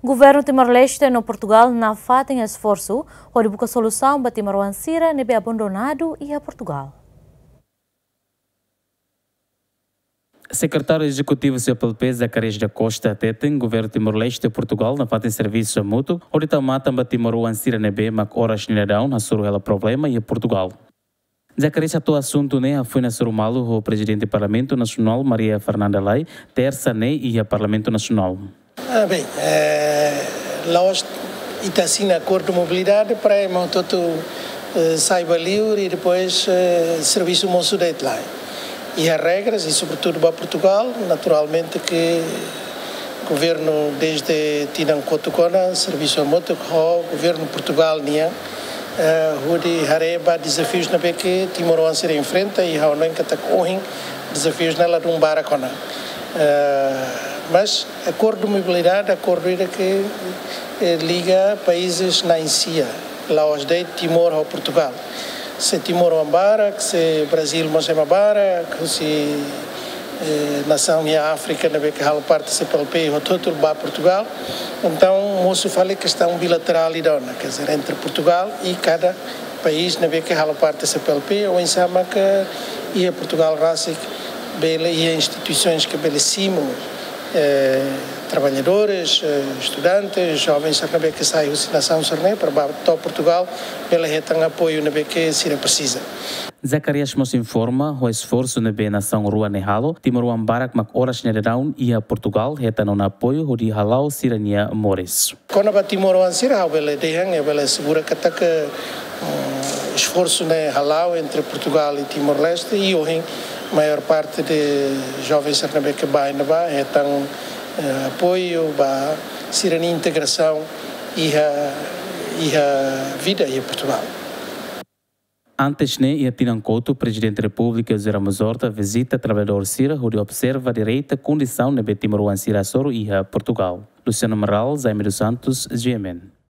Governo Timor-Leste no Portugal não faz esforço para buscar solução para Timor-Ansira nebe abandonado e a Portugal. Secretário Executivo CPLP Zacarias da Costa Teten, Governo Timor-Leste de Portugal, na fazem serviço mútuo, onde mata para Timor-Ansira nebe mas horas nilhadão na surgela problema e a Portugal. Zacarias atua assunto né foi na Surumalo o Presidente do Parlamento Nacional Maria Fernanda Lai, terça né e a Parlamento Nacional. Bem, nós estamos acordo de mobilidade para que saiba livre e depois serviço moço de lá. E as regras, e sobretudo para Portugal, naturalmente que o governo desde Tinan Kotokona, serviço moto, o governo de Portugal, onde hareba desafios na que Timor-Ansira enfrenta e há não que correm desafios nela de baracona. Mas acordo de mobilidade, acordo que liga países na Índia, Laos de Timor ao Portugal. Se Timor ao Ambara, se Brasil Moçambique Ambara, se nação e a África na que há parte se palpei o todo para Portugal. Então, moço fala questão bilateral e dona, quer dizer, entre Portugal e cada país na que há parte se palpei ou em sama que e Portugal rasik bela e instituições que belecimo trabalhadores, estudantes, jovens que saem da nação para Portugal, pela retan apoio na que se precisa. Zacarias nos informa o esforço na nação Rua Nehalo, Timor Barak mak horas neledaun e a Portugal retan no apoio de Halau Sirania Mores. Quando a Timor-Ansira bela dehang é bela segura que esforço na Halau entre Portugal e Timor-Leste e hoje maior parte de jovens que vai na retan apoio para a integração e a vida em Portugal. Antes né e a Tinancoto, Presidente da República Zé Ramos Horta visita trabalhador Sira, onde observa a direita condição na Timor-Ansira Soro e a Portugal. Luciano Maral, Zaime dos Santos, GMN.